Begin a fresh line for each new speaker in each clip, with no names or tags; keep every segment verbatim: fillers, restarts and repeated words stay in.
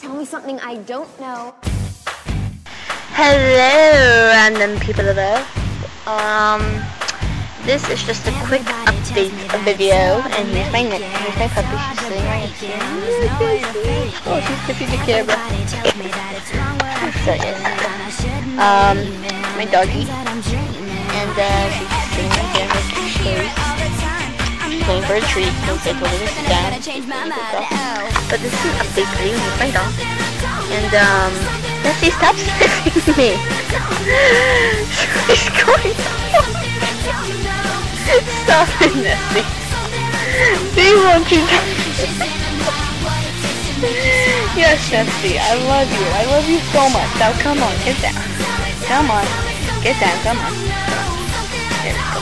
Tell me something I don't know.
Hello, random people of Earth. Um, this is just a quick update video, and here's my here's my puppy. She's sitting right here. Oh, she's tipping the camera. So yes, um, my doggy, and uh, she's sitting right here making shoes. She's waiting for a treat because I told her to sit down. But this is an update video. Here's my dog, and um, Nessie, stop sniffing me. She's going. Stop it, Nessie. They want you to... Yes, Nessie, I love you. I love you so much. Now, come on, get down. Come on. Get down, come on. There we go.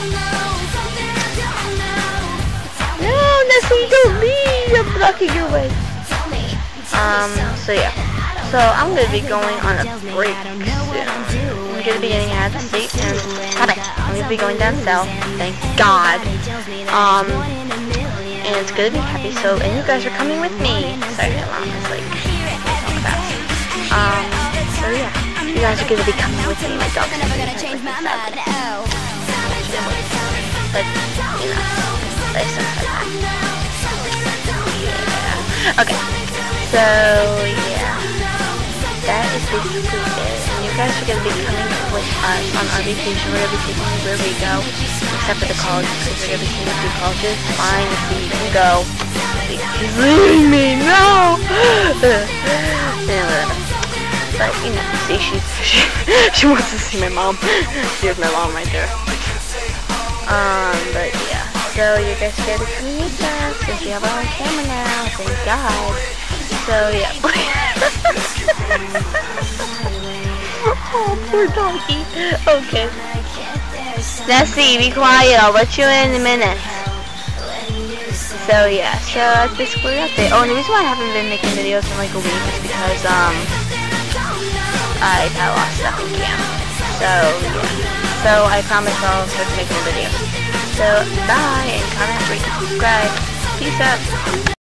No, Nessie, don't leave. I'm blocking your way. Um, so yeah. So, I'm going to be going on a break soon. I'm going to be getting out of the state, and stop it. I'm going to be going down south, thank God. Um, and it's going to be happy, so, and you guys are coming with me. Sorry, my mom is like, so fast. Um, so yeah, you guys are going to be coming with me. My dog's going to be like, like, but, you know, there's stuff like that. Yeah. Okay, so, yeah. That is basically it, and you guys are going to be coming with us on our vacation. We're going to be taking you where we go, except for the colleges, because we're going to be seeing a few colleges. Fine, if we can go. She's leaving me, no! Yeah, whatever. But, you know, see, she's, she, she wants to see my mom. Here's my mom right there. Um, but yeah, so you guys are going to be coming with us, since we have our own camera now, thank God. So, yeah. Oh, poor doggy. Okay. Nessie, be quiet. I'll let you in in a minute. So, yeah. So, that's basically the update. Oh, and the reason why I haven't been making videos in like a week is because, um, I've had a lot of stuff in camp. So, yeah. So, I promise I'll start making videos. So, bye, and comment, rate, and subscribe. Peace out.